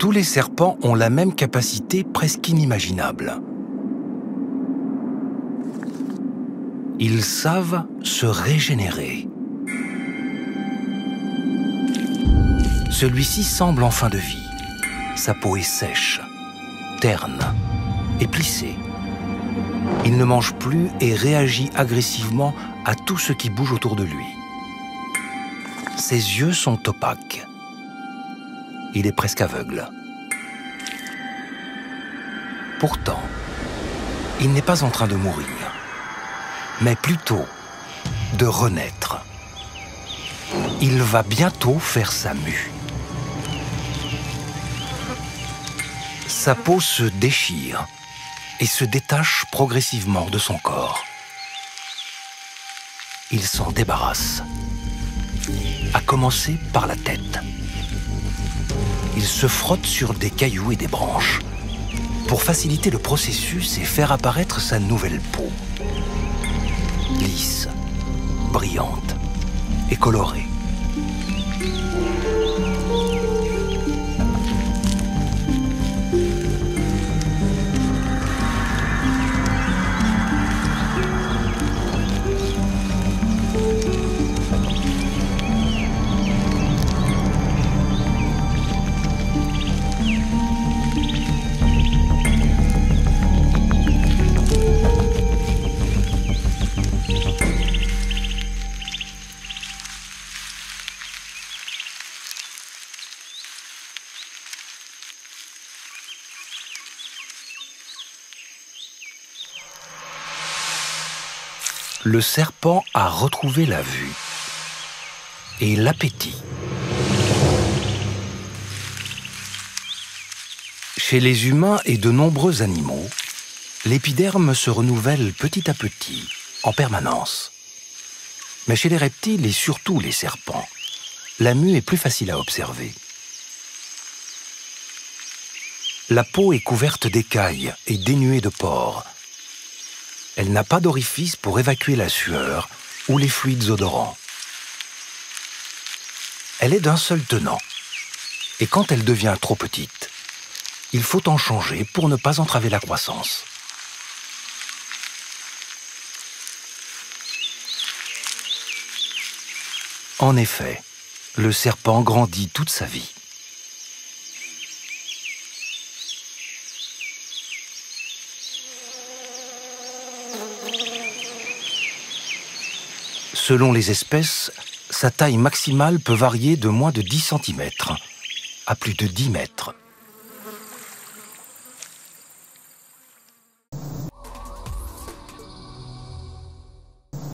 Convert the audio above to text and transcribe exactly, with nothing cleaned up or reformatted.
Tous les serpents ont la même capacité presque inimaginable. Ils savent se régénérer. Celui-ci semble en fin de vie. Sa peau est sèche, terne et plissée. Il ne mange plus et réagit agressivement à tout ce qui bouge autour de lui. Ses yeux sont opaques. Il est presque aveugle. Pourtant, il n'est pas en train de mourir, mais plutôt de renaître. Il va bientôt faire sa mue. Sa peau se déchire et se détache progressivement de son corps. Il s'en débarrasse, à commencer par la tête. Il se frotte sur des cailloux et des branches pour faciliter le processus et faire apparaître sa nouvelle peau. Lisse, brillante et colorée. Le serpent a retrouvé la vue et l'appétit. Chez les humains et de nombreux animaux, l'épiderme se renouvelle petit à petit, en permanence. Mais chez les reptiles et surtout les serpents, la mue est plus facile à observer. La peau est couverte d'écailles et dénuée de pores. Elle n'a pas d'orifice pour évacuer la sueur ou les fluides odorants. Elle est d'un seul tenant. Et quand elle devient trop petite, il faut en changer pour ne pas entraver la croissance. En effet, le serpent grandit toute sa vie. Selon les espèces, sa taille maximale peut varier de moins de dix centimètres à plus de dix mètres.